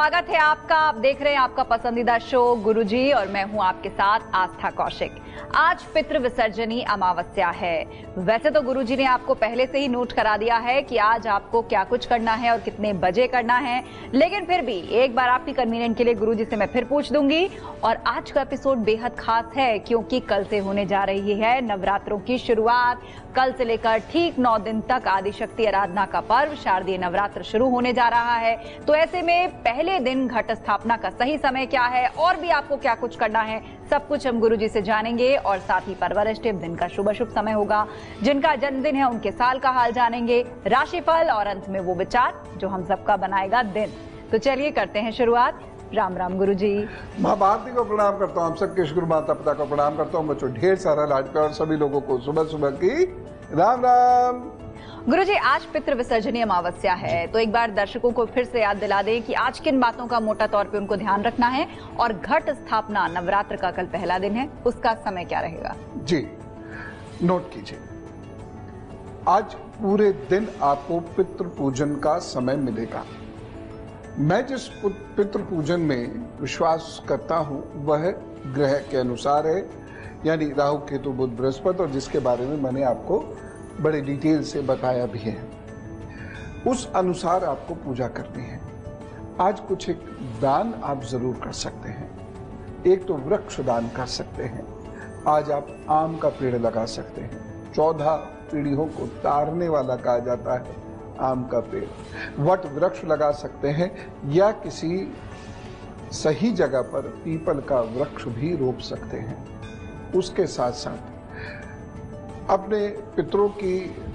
स्वागत है आपका। आप देख रहे हैं आपका पसंदीदा शो गुरुजी और मैं हूं आपके साथ आस्था कौशिक। आज पितृ विसर्जनी अमावस्या है। वैसे तो गुरुजी ने आपको पहले से ही नोट करा दिया है कि आज आपको क्या कुछ करना है और कितने बजे करना है, लेकिन फिर भी एक बार आपकी कन्वीनियंट के लिए गुरुजी से मैं फिर पूछ दूंगी। और आज का एपिसोड बेहद खास है क्योंकि कल से होने जा रही है नवरात्रों की शुरुआत। कल से लेकर ठीक 9 दिन तक आदिशक्ति आराधना का पर्व शारदीय नवरात्र शुरू होने जा रहा है। तो ऐसे में पहले दिन घट स्थापना का सही समय क्या है और भी आपको क्या कुछ करना है, सब कुछ हम गुरुजी से जानेंगे। और साथ ही परवरिष्टिव दिन का शुभ समय होगा, जिनका जन्मदिन है उनके साल का हाल जानेंगे, राशिफल और अंत में वो विचार जो हम सबका बनाएगा दिन। तो चलिए करते हैं शुरुआत। राम राम गुरुजी। माँ भारती को प्रणाम करता हूँ, हम सबके गुरु माता पिता को प्रणाम करता हूँ, बच्चों ढेर सारा लाड प्यार, सभी लोगों को सुबह सुबह की राम राम। गुरुजी, आज पितृ विसर्जनी अमावस्या है, तो एक बार दर्शकों को फिर से याद दिला दें कि आज किन बातों का मोटा तौर पे उनको ध्यान रखना है और घट स्थापना नवरात्र का कल पहला दिन है, उसका समय क्या रहेगा? जी नोट कीजिए, आज पूरे दिन आपको पितृ पूजन का समय मिलेगा। मैं जिस पितृ पूजन में विश्वास करता हूं वह ग्रह के अनुसार है, यानी राहु केतु बुध बृहस्पति, और जिसके बारे में मैंने आपको बड़े डिटेल से बताया भी है। उस अनुसार आपको पूजा करनी है। आज कुछ एक दान आप जरूर कर सकते हैं। एक तो वृक्ष दान कर सकते हैं। आज आप आम का पेड़ लगा सकते हैं। 14 पीढ़ियों को तारने वाला कहा जाता है आम का पेड़। वट वृक्ष लगा सकते हैं या किसी सही जगह पर पीपल का वृक्ष भी रोप सकते हैं। उसके साथ साथ अपने पितरों की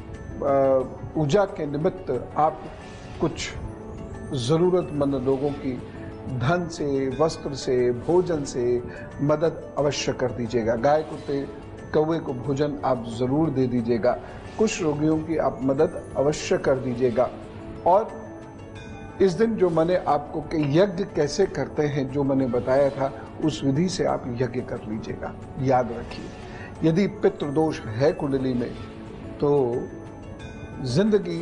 पूजा के निमित्त आप कुछ जरूरतमंद लोगों की धन से, वस्त्र से, भोजन से मदद अवश्य कर दीजिएगा। गाय कुत्ते कौवे को भोजन आप जरूर दे दीजिएगा। कुछ रोगियों की आप मदद अवश्य कर दीजिएगा। और इस दिन जो मैंने आपको कि यज्ञ कैसे करते हैं जो मैंने बताया था, उस विधि से आप यज्ञ कर लीजिएगा। याद रखिए, यदि पितृदोष है कुंडली में तो जिंदगी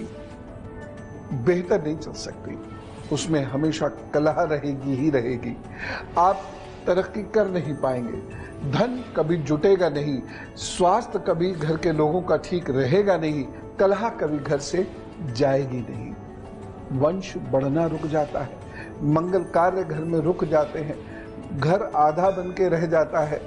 बेहतर नहीं चल सकती, उसमें हमेशा कलह रहेगी ही रहेगी। आप तरक्की कर नहीं पाएंगे, धन कभी जुटेगा नहीं, स्वास्थ्य कभी घर के लोगों का ठीक रहेगा नहीं, कलह कभी घर से जाएगी नहीं, वंश बढ़ना रुक जाता है, मंगल कार्य घर में रुक जाते हैं, घर आधा बन के रह जाता है,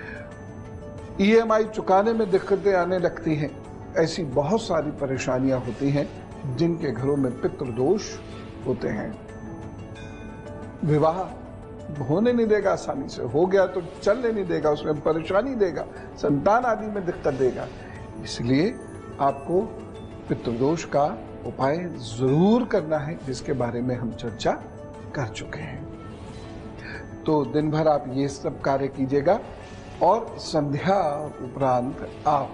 EMI चुकाने में दिक्कतें आने लगती हैं। ऐसी बहुत सारी परेशानियां होती हैं जिनके घरों में पितृदोष होते हैं। विवाह होने नहीं देगा आसानी से, हो गया तो चलने नहीं देगा, उसमें परेशानी देगा, संतान आदि में दिक्कत देगा। इसलिए आपको पितृदोष का उपाय जरूर करना है, जिसके बारे में हम चर्चा कर चुके हैं। तो दिन भर आप ये सब कार्य कीजिएगा और संध्या उपरांत आप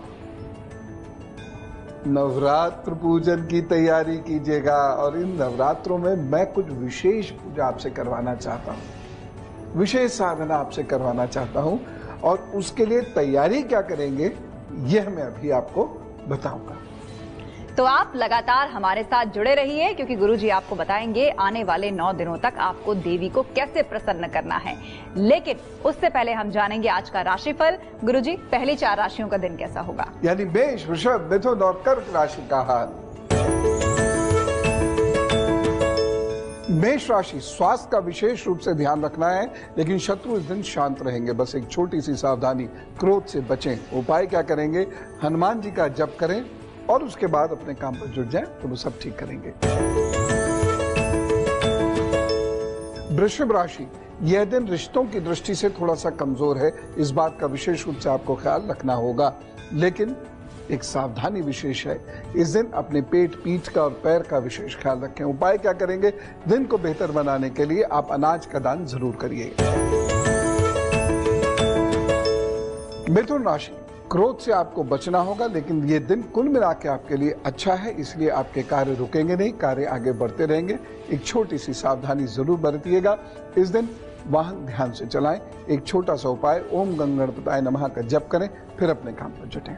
नवरात्र पूजन की तैयारी कीजिएगा। और इन नवरात्रों में मैं कुछ विशेष पूजा आपसे करवाना चाहता हूं, विशेष साधना आपसे करवाना चाहता हूं, और उसके लिए तैयारी क्या करेंगे यह मैं अभी आपको बताऊंगा। तो आप लगातार हमारे साथ जुड़े रहिए क्योंकि गुरुजी आपको बताएंगे आने वाले 9 दिनों तक आपको देवी को कैसे प्रसन्न करना है। लेकिन उससे पहले हम जानेंगे आज का राशिफल। गुरुजी, पहली 4 राशियों का दिन कैसा होगा? यानी मेष, वृषभ, मिथुन और कर्क राशि का हाल। मेष राशि, स्वास्थ्य का विशेष रूप से ध्यान रखना है, लेकिन शत्रु इस दिन शांत रहेंगे। बस एक छोटी सी सावधानी, क्रोध से बचें। उपाय क्या करेंगे? हनुमान जी का जप करें और उसके बाद अपने काम पर जुट जाएं तो वो सब ठीक करेंगे। वृषभ राशि, यह दिन रिश्तों की दृष्टि से थोड़ा सा कमजोर है, इस बात का विशेष रूप से आपको ख्याल रखना होगा, लेकिन एक सावधानी विशेष है। इस दिन अपने पेट, पीठ का और पैर का विशेष ख्याल रखें। उपाय क्या करेंगे? दिन को बेहतर बनाने के लिए आप अनाज का दान जरूर करिए। मिथुन राशि, क्रोध से आपको बचना होगा, लेकिन ये दिन कुल मिला के आपके लिए अच्छा है, इसलिए आपके कार्य रुकेंगे नहीं, कार्य आगे बढ़ते रहेंगे। एक छोटी सी सावधानी जरूर बरतिएगा। इस दिन वाहन ध्यान से चलाएं। एक छोटा सा उपाय, ओम गंगणपताय नमः का जप करें, फिर अपने काम पर जुटें।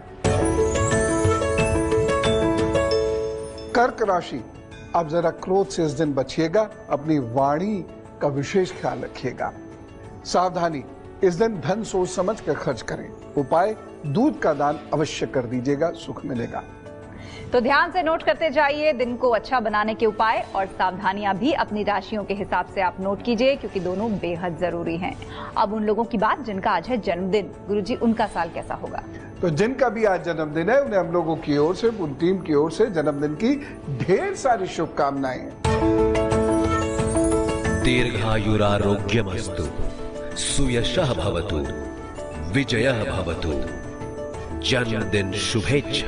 कर्क राशि, आप जरा क्रोध से इस दिन बचिएगा। अपनी वाणी का विशेष ख्याल रखिएगा। सावधानी, इस दिन धन सोच समझ कर खर्च करें। उपाय, दूध का दान अवश्य कर दीजिएगा, सुख मिलेगा। तो ध्यान से नोट करते जाइए दिन को अच्छा बनाने के उपाय और सावधानियां भी अपनी राशियों के हिसाब से आप नोट कीजिए, क्योंकि दोनों बेहद जरूरी हैं। अब उन लोगों की बात जिनका आज है जन्मदिन, गुरुजी उनका साल कैसा होगा? तो जिनका भी आज जन्मदिन है उन्हें हम लोगों की ओर से, पूरी टीम की ओर से जन्मदिन की ढेर सारी शुभकामनाएं। दीर्घायुरारोग्यमस्तु, सुयशः भवतु, विजयः भवतु, जन्मदिन शुभेच्छा।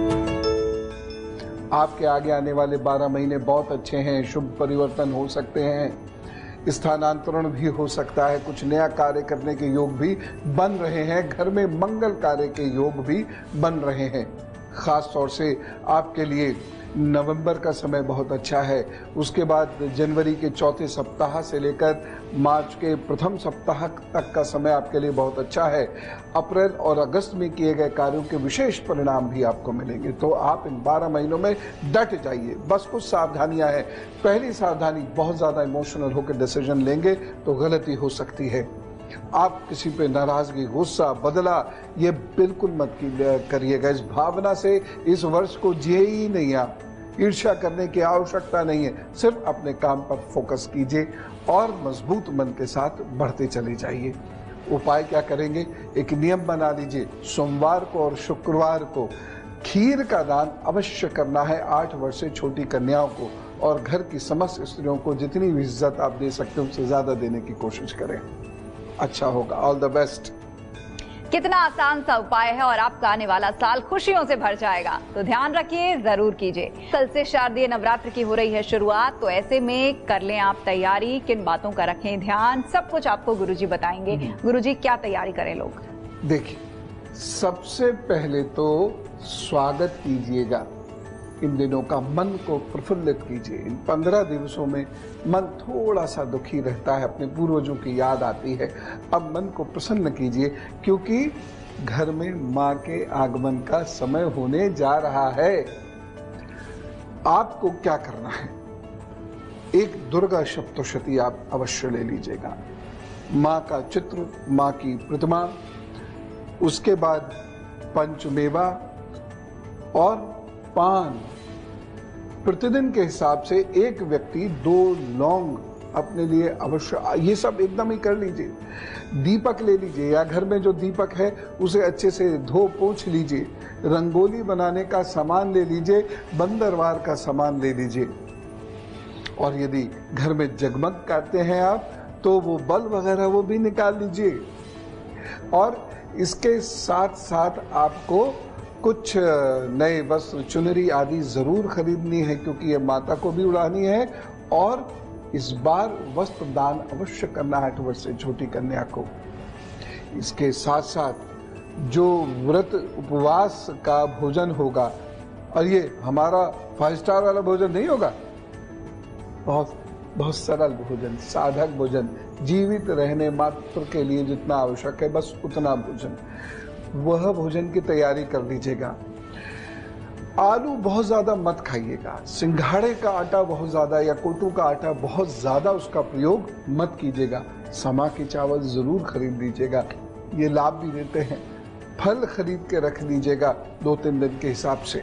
आपके आगे आने वाले 12 महीने बहुत अच्छे हैं। शुभ परिवर्तन हो सकते हैं, स्थानांतरण भी हो सकता है, कुछ नया कार्य करने के योग भी बन रहे हैं, घर में मंगल कार्य के योग भी बन रहे हैं। खास तौर से आपके लिए नवंबर का समय बहुत अच्छा है। उसके बाद जनवरी के चौथे सप्ताह से लेकर मार्च के प्रथम सप्ताह तक का समय आपके लिए बहुत अच्छा है। अप्रैल और अगस्त में किए गए कार्यों के विशेष परिणाम भी आपको मिलेंगे। तो आप इन 12 महीनों में डट जाइए। बस कुछ सावधानियां हैं। पहली सावधानी, बहुत ज्यादा इमोशनल होकर डिसीजन लेंगे तो गलती हो सकती है। आप किसी पे नाराजगी, गुस्सा, बदला ये बिल्कुल मत करिएगा। इस भावना से इस वर्ष को जिए ही नहीं। आप ईर्ष्या करने की आवश्यकता नहीं है। सिर्फ अपने काम पर फोकस कीजिए और मजबूत मन के साथ बढ़ते चले जाइए। उपाय क्या करेंगे? एक नियम बना लीजिए, सोमवार को और शुक्रवार को खीर का दान अवश्य करना है 8 वर्ष से छोटी कन्याओं को, और घर की समस्त स्त्रियों को जितनी भी इज्जत आप दे सकते हैं उससे ज्यादा देने की कोशिश करें। अच्छा होगा। All the best. कितना आसान सा उपाय है और आपका आने वाला साल खुशियों से भर जाएगा। तो ध्यान रखिए, जरूर कीजिए। कल से शारदीय नवरात्र की हो रही है शुरुआत, तो ऐसे में कर लें आप तैयारी। किन बातों का रखें ध्यान, सब कुछ आपको गुरुजी बताएंगे। गुरुजी क्या तैयारी करें लोग? देखिए, सबसे पहले तो स्वागत कीजिएगा। इन दिनों का मन को प्रफुल्लित कीजिए। इन 15 दिवसों में मन थोड़ा सा दुखी रहता है, अपने पूर्वजों की याद आती है। अब मन को प्रसन्न कीजिए, क्योंकि घर में मां के आगमन का समय होने जा रहा है। आपको क्या करना है? एक दुर्गा सप्तशती आप अवश्य ले लीजिएगा। मां का चित्र, मां की प्रतिमा, उसके बाद पंचमेवा और पान। प्रतिदिन के हिसाब से एक व्यक्ति 2 लौंग अपने लिए अवश्य, ये सब एकदम ही कर लीजिए। दीपक ले लीजिए, या घर में जो दीपक है उसे अच्छे से धो पोंछ लीजिए। रंगोली बनाने का सामान ले लीजिए, बंदरवार का सामान ले लीजिए। और यदि घर में जगमग करते हैं आप तो वो बल्ब वगैरह वो भी निकाल लीजिए। और इसके साथ साथ आपको कुछ नए वस्त्र, चुनरी आदि जरूर खरीदनी है, क्योंकि ये माता को भी उड़ानी है। और इस बार वस्त्र दान अवश्य करना है 8 वर्ष से छोटी कन्या को। इसके साथ साथ जो व्रत उपवास का भोजन होगा, और ये हमारा 5 स्टार वाला भोजन नहीं होगा, बहुत सरल भोजन, साधक भोजन, जीवित रहने मात्र के लिए जितना आवश्यक है बस उतना भोजन, वह भोजन की तैयारी कर लीजिएगा। आलू बहुत ज्यादा मत खाइएगा। सिंघाड़े का आटा बहुत ज्यादा, या कोटू का आटा बहुत ज्यादा उसका प्रयोग मत कीजिएगा। समा के चावल जरूर खरीद लीजिएगा, ये लाभ भी देते हैं। फल खरीद के रख लीजिएगा 2-3 दिन के हिसाब से।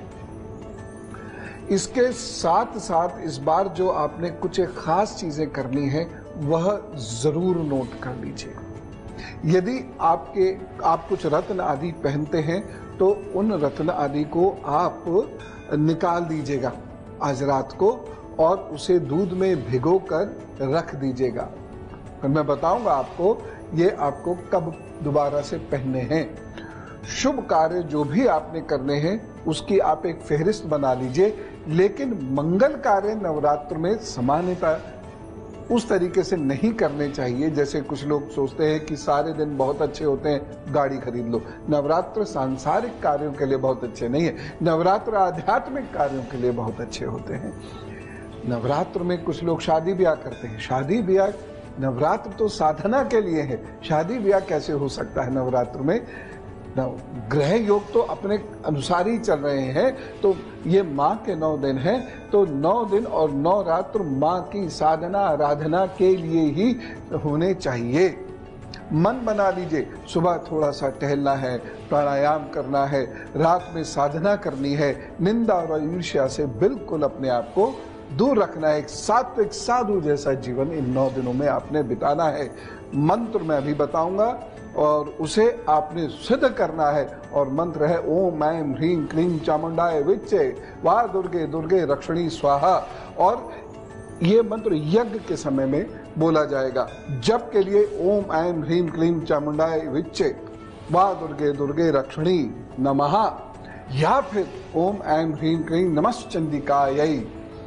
इसके साथ साथ इस बार जो आपने कुछ एक खास चीजें करनी है वह जरूर नोट कर लीजिएगा। यदि आप कुछ रत्न आदि पहनते हैं तो उन रत्न आदि को आप निकाल दीजिएगा आज रात को, और उसे दूध में भिगोकर रख दीजिएगा। फिर मैं बताऊंगा आपको ये आपको कब दोबारा से पहनने हैं। शुभ कार्य जो भी आपने करने हैं उसकी आप एक फेहरिस्त बना लीजिए, लेकिन मंगल कार्य नवरात्र में सामान्यतः उस तरीके से नहीं करने चाहिए जैसे कुछ लोग सोचते हैं कि सारे दिन बहुत अच्छे होते हैं, गाड़ी खरीद लो। नवरात्र सांसारिक कार्यों के लिए बहुत अच्छे नहीं है, नवरात्र आध्यात्मिक कार्यों के लिए बहुत अच्छे होते हैं। नवरात्र में कुछ लोग शादी ब्याह करते हैं, शादी ब्याह, नवरात्र तो साधना के लिए है, शादी ब्याह कैसे हो सकता है नवरात्र में? ग्रह योग तो अपने अनुसार ही चल रहे हैं, तो ये माँ के 9 दिन हैं, तो 9 दिन और 9 रात्र माँ की साधना आराधना के लिए ही होने चाहिए। मन बना लीजिए, सुबह थोड़ा सा टहलना है, प्राणायाम करना है, रात में साधना करनी है, निंदा और ईर्ष्या से बिल्कुल अपने आप को दूर रखना है। एक सात्विक साधु जैसा जीवन इन 9 दिनों में आपने बिताना है। मंत्र मैं अभी बताऊंगा और उसे आपने सिद्ध करना है, और मंत्र है ओम ऐं ह्रीं क्लीं चामुंडाय विच्चे वाह दुर्गे दुर्गे रक्षणी स्वाहा। और ये मंत्र यज्ञ के समय में बोला जाएगा। जप के लिए ओम ऐं ह्रीं क्लीं चामुंडाय विच्चे वाह दुर्गे दुर्गे रक्षणी नमः, या फिर ओम ऐं ह्रीं क्लीं नमश्चंडिकायै।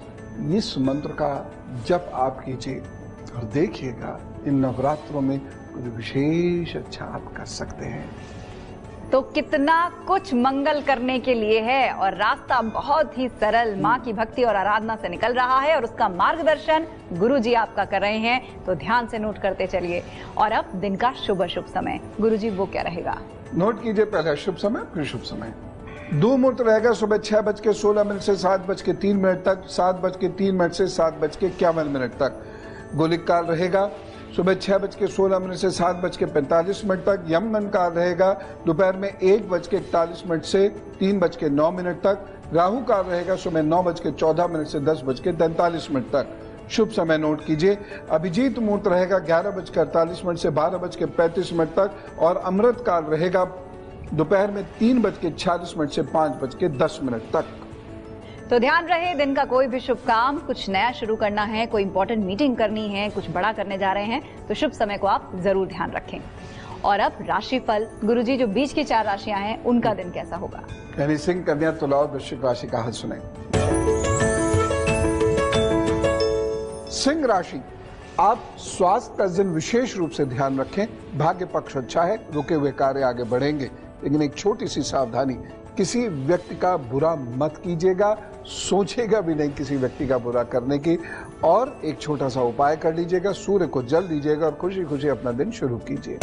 इस मंत्र का जप आप कीजिए और देखिएगा इन नवरात्रों में कुछ विशेष अच्छा आप कर सकते हैं। तो कितना कुछ मंगल करने के लिए है, और रास्ता बहुत ही सरल माँ की भक्ति और आराधना से निकल रहा है, और उसका मार्गदर्शन गुरुजी आपका कर रहे हैं। तो ध्यान से नोट करते चलिए। और अब दिन का शुभ समय गुरुजी वो क्या रहेगा, नोट कीजिए। पहला शुभ समय, फिर शुभ समय। दो मुहूर्त रहेगा सुबह 6:16 से 7:03 तक, 7:03 से 7:51 तक। गोलिक काल रहेगा सुबह 6:16 से 7:45 तक। यमगंड काल रहेगा दोपहर में 1:41 से 3:09 तक। राहु काल रहेगा सुबह 9:14 से 10:43 तक। शुभ समय नोट कीजिए। अभिजीत मुहूर्त रहेगा 11:48 से 12:35 तक, और अमृत काल रहेगा दोपहर में 3:46 से 5:10 तक। तो ध्यान रहे, दिन का कोई भी शुभ काम, कुछ नया शुरू करना है, कोई इंपॉर्टेंट मीटिंग करनी है, कुछ बड़ा करने जा रहे हैं, तो शुभ समय को आप जरूर ध्यान रखें। और अब राशिफल, गुरुजी जो बीच की 4 राशियां हैं उनका दिन कैसा होगा, यानी सिंह, कन्या, तुला और वृश्चिक राशि का हाल सुने। सिंह राशि, आप स्वास्थ्य का दिन विशेष रूप से ध्यान रखें। भाग्य पक्ष अच्छा है, रुके हुए कार्य आगे बढ़ेंगे, लेकिन एक छोटी सी सावधानी, किसी व्यक्ति का बुरा मत कीजिएगा, सोचेगा भी नहीं किसी व्यक्ति का बुरा करने की। और एक छोटा सा उपाय कर लीजिएगा, सूर्य को जल दीजिएगा और खुशी खुशी अपना दिन शुरू कीजिए।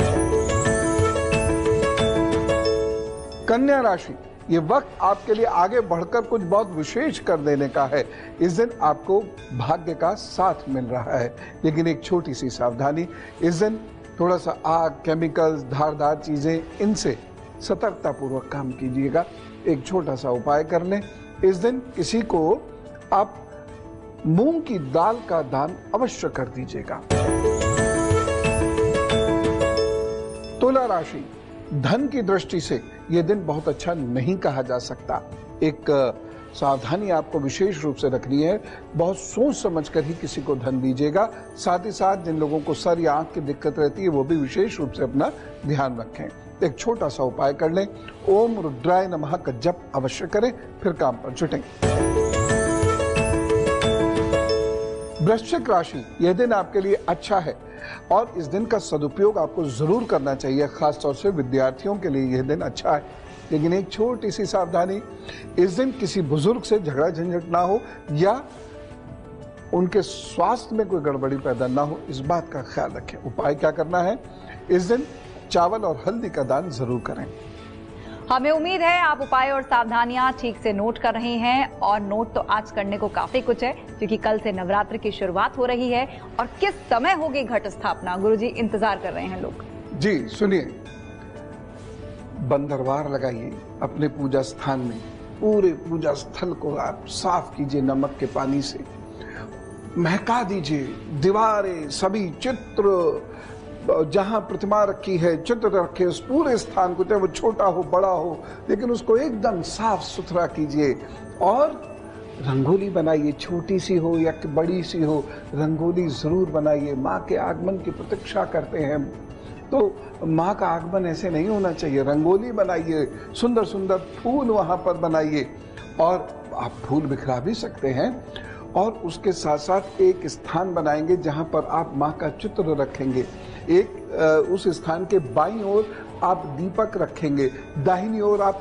कन्या राशि, ये वक्त आपके लिए आगे बढ़कर कुछ बहुत विशेष कर देने का है। इस दिन आपको भाग्य का साथ मिल रहा है, लेकिन एक छोटी सी सावधानी, इस दिन थोड़ा सा आग, केमिकल्स, धारदार चीजें, इनसे सतर्कता पूर्वक काम कीजिएगा। एक छोटा सा उपाय कर लें। इस दिन किसी को आप मूंग की दाल का दान अवश्य कर दीजिएगा। तुला राशि, धन की दृष्टि से यह दिन बहुत अच्छा नहीं कहा जा सकता। एक सावधानी आपको विशेष रूप से रखनी है, बहुत सोच समझकर ही किसी को धन दीजिएगा। साथ ही साथ जिन लोगों को सर या आंख की दिक्कत रहती है वो भी विशेष रूप से अपना ध्यान रखें। एक छोटा सा उपाय कर लें, ओम रुद्राय नमः का जप अवश्य करें, फिर काम पर जुटें। वृश्चिक राशि, यह दिन आपके लिए अच्छा है और इस दिन का सदुपयोग आपको जरूर करना चाहिए। खासतौर से विद्यार्थियों के लिए यह दिन अच्छा है, लेकिन एक छोटी सी सावधानी, इस दिन किसी बुजुर्ग से झगड़ा झंझट ना हो या उनके स्वास्थ्य में कोई गड़बड़ी पैदा ना हो, इस बात का ख्याल रखें। उपाय क्या करना है, इस दिन चावल और हल्दी का दान जरूर करें। हमें उम्मीद है आप उपाय और सावधानियां ठीक से नोट कर रहे हैं, और नोट तो आज करने को काफी कुछ है, क्योंकि कल से नवरात्र की शुरुआत हो रही है। और किस समय होगी घट स्थापना, गुरुजी इंतजार कर रहे हैं लोग। जी सुनिए, बंदरवार लगाइए अपने पूजा स्थान में, पूरे पूजा स्थल को आप साफ कीजिए नमक के पानी से, महका दीजिए। दीवारें, सभी चित्र, जहां प्रतिमा रखी है, चित्र रखे, उस पूरे स्थान को, चाहे वो छोटा हो बड़ा हो, लेकिन उसको एकदम साफ सुथरा कीजिए। और रंगोली बनाइए, छोटी सी हो या बड़ी सी हो, रंगोली जरूर बनाइए। माँ के आगमन की प्रतीक्षा करते हैं, तो माँ का आगमन ऐसे नहीं होना चाहिए। रंगोली बनाइए, सुंदर सुंदर फूल वहां पर बनाइए, और आप फूल बिखरा भी सकते हैं। और उसके साथ साथ एक स्थान बनाएंगे जहां पर आप माँ का चित्र रखेंगे। एक उस स्थान के बाईं ओर आप दीपक रखेंगे, दाहिनी ओर आप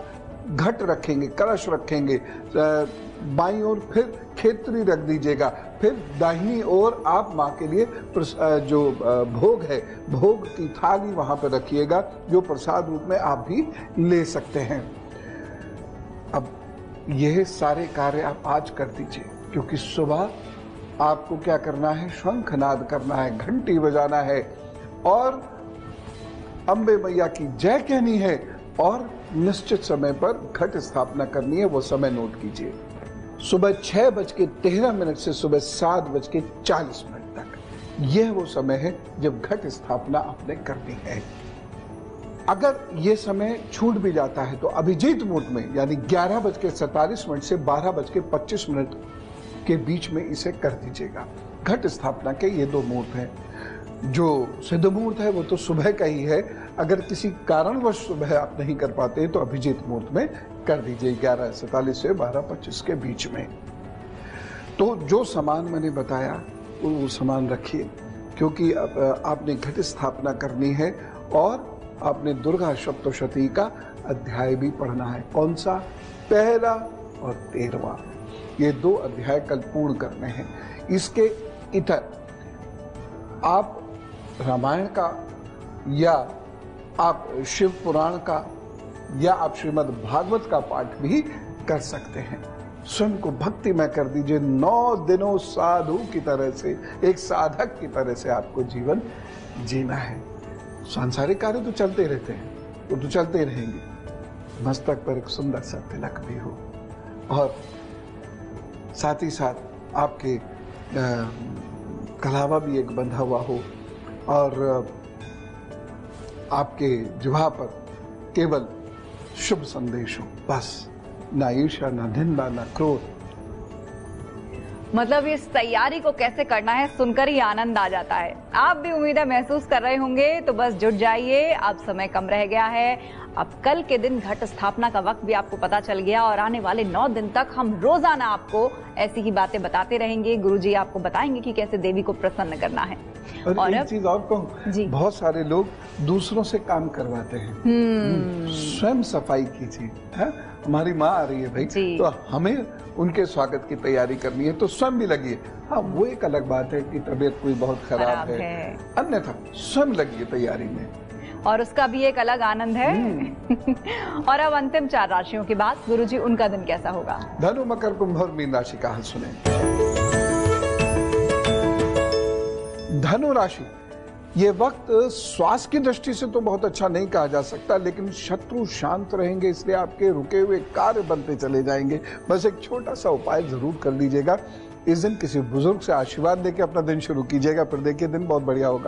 घट रखेंगे, कलश रखेंगे, बाईं ओर फिर खेतरी रख दीजिएगा, फिर दाहिनी ओर आप माँ के लिए जो भोग है, भोग की थाली वहां पर रखिएगा, जो प्रसाद रूप में आप भी ले सकते हैं। अब यह सारे कार्य आप आज कर दीजिए, क्योंकि सुबह आपको क्या करना है, शंखनाद करना है, घंटी बजाना है और अम्बे मैया की जय कहनी है और निश्चित समय पर घट स्थापना करनी है। वो समय नोट कीजिए, सुबह 6:13 से सुबह 7:40 तक। यह वो समय है जब घट स्थापना आपने करनी है। अगर ये समय छूट भी जाता है तो अभिजीत मुहूर्त में, यानी 11:47 से 12:25 के बीच में इसे कर दीजिएगा। घट स्थापना के ये 2 मुहूर्त हैं। जो सिद्ध मुहूर्त है वो तो सुबह का ही है। अगर किसी कारणवश सुबह आप नहीं कर पाते तो अभिजीत मुहूर्त में कर दीजिए 11:47 से 12:25 के बीच में। तो जो सामान मैंने बताया वो सामान रखिए, क्योंकि आपने घट स्थापना करनी है और आपने दुर्गा सप्तशती का अध्याय भी पढ़ना है। कौन सा? पहला और 13वां। ये 2 अध्याय कल पूर्ण करने हैं। इसके इतर आप रामायण का या आप शिव पुराण का या आप श्रीमद् भागवत का पाठ भी कर सकते हैं। स्वयं को भक्तिमय कर दीजिए। 9 दिनों साधु की तरह से, एक साधक की तरह से आपको जीवन जीना है। सांसारिक कार्य तो चलते रहते हैं, वो तो चलते रहेंगे। मस्तक पर एक सुंदर सा तिलक भी हो और साथ ही साथ आपके कलावा भी एक बंधा हुआ हो और आपके जिह्वा पर केवल शुभ संदेश हो, बस। ना ईर्ष्या, ना निंदा, ना क्रोध। मतलब इस तैयारी को कैसे करना है सुनकर ही आनंद आ जाता है। आप भी उम्मीद है महसूस कर रहे होंगे, तो बस जुट जाइए, अब समय कम रह गया है। अब कल के दिन घट स्थापना का वक्त भी आपको पता चल गया और आने वाले 9 दिन तक हम रोजाना आपको ऐसी ही बातें बताते रहेंगे। गुरुजी आपको बताएंगे कि कैसे देवी को प्रसन्न करना है। और एक चीज और कहूं, बहुत सारे लोग दूसरों से काम करवाते हैं। स्वयं सफाई कीजिए। हमारी माँ आ रही है भाई, तो हमें उनके स्वागत की तैयारी करनी है, तो स्वयं भी लगिए। हाँ, वो एक अलग बात है कि तबीयत कोई बहुत खराब है, अन्यथा स्वयं लगिए तैयारी में, और उसका भी एक अलग आनंद है। और अब अंतिम 4 राशियों की बात। गुरुजी, उनका दिन कैसा होगा? धनु, मकर, कुंभ और मीन राशि का हाल सुने। धनु राशि, ये वक्त स्वास्थ्य की दृष्टि से तो बहुत अच्छा नहीं कहा जा सकता, लेकिन शत्रु शांत रहेंगे, इसलिए आपके रुके हुए कार्य बनते चले जाएंगे। बस एक छोटा सा उपाय जरूर कर लीजिएगा। इस दिन किसी बुजुर्ग से आशीर्वाद लेके अपना दिन शुरू कीजिएगा, फिर देखिए दिन बहुत बढ़िया होगा।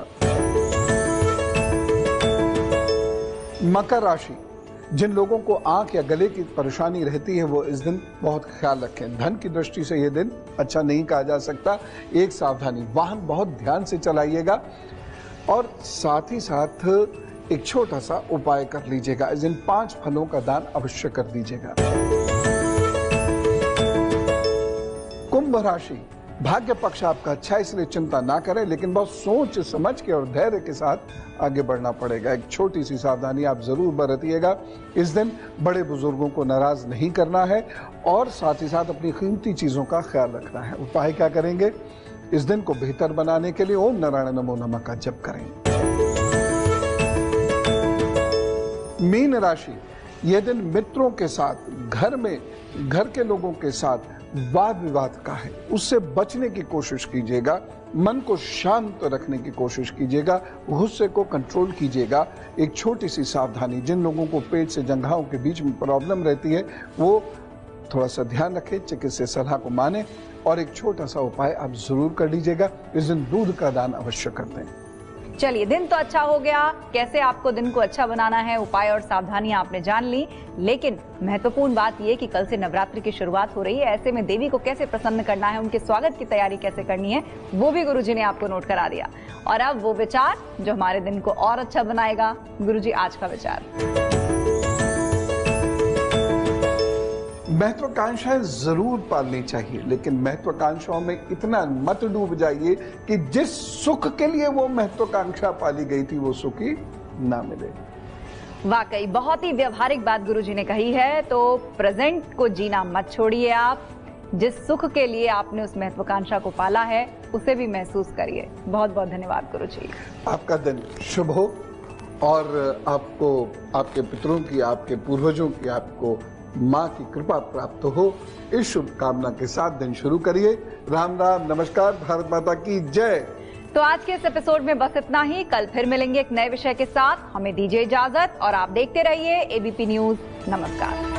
मकर राशि, जिन लोगों को आंख या गले की परेशानी रहती है वो इस दिन बहुत ख्याल रखें। धन की दृष्टि से यह दिन अच्छा नहीं कहा जा सकता। एक सावधानी, वाहन बहुत ध्यान से चलाइएगा और साथ ही साथ एक छोटा सा उपाय कर लीजिएगा। इस दिन 5 फलों का दान अवश्य कर दीजिएगा। कुंभ राशि, भाग्य पक्ष आपका अच्छा, इसलिए चिंता ना करें, लेकिन बहुत सोच समझ के और धैर्य के साथ आगे बढ़ना पड़ेगा। एक छोटी सी सावधानी आप जरूर बरतिएगा। इस दिन बड़े बुजुर्गों को नाराज नहीं करना है और साथ ही साथ अपनी कीमती चीजों का ख्याल रखना है। उपाय क्या करेंगे? इस दिन को बेहतर बनाने के लिए ओम नारायण नमो नमः का जप करें। मीन राशि, यह दिन मित्रों के साथ, घर के लोगों के साथ वाद विवाद का है, उससे बचने की कोशिश कीजिएगा। मन को शांत रखने की कोशिश कीजिएगा, गुस्से को कंट्रोल कीजिएगा। एक छोटी सी सावधानी, जिन लोगों को पेट से जंघाओं के बीच में प्रॉब्लम रहती है वो थोड़ा सा ध्यान रखें, चिकित्सक सलाह को माने और एक छोटा सा उपाय आप जरूर कर लीजिएगा। इस दिन दूध का दान अवश्य कर दें। चलिए, दिन तो अच्छा हो गया। कैसे आपको दिन को अच्छा बनाना है, उपाय और सावधानियां आपने जान ली, लेकिन महत्वपूर्ण बात यह कि कल से नवरात्रि की शुरुआत हो रही है। ऐसे में देवी को कैसे प्रसन्न करना है, उनके स्वागत की तैयारी कैसे करनी है, वो भी गुरुजी ने आपको नोट करा दिया। और अब वो विचार जो हमारे दिन को और अच्छा बनाएगा। गुरुजी, आज का विचार। महत्वाकांक्षाएं जरूर पालनी चाहिए, लेकिन महत्वाकांक्षाओं में इतना मत डूब जाइए कि जिस सुख के लिए वो महत्वाकांक्षा पाली गई थी वो सुख ही ना मिले। वाकई बहुत ही व्यवहारिक बात गुरुजी ने कही है। तो प्रेजेंट को जीना मत छोड़िए, आप जिस सुख के लिए आपने उस महत्वाकांक्षा को पाला है उसे भी महसूस करिए। बहुत बहुत धन्यवाद गुरुजी। आपका दिन शुभ हो और आपको आपके पितरों की, आपके पूर्वजों की, आपको माँ की कृपा प्राप्त हो, इस शुभकामना के साथ दिन शुरू करिए। राम राम, नमस्कार, भारत माता की जय। तो आज के इस एपिसोड में बस इतना ही। कल फिर मिलेंगे एक नए विषय के साथ। हमें दीजिए इजाजत और आप देखते रहिए एबीपी न्यूज। नमस्कार।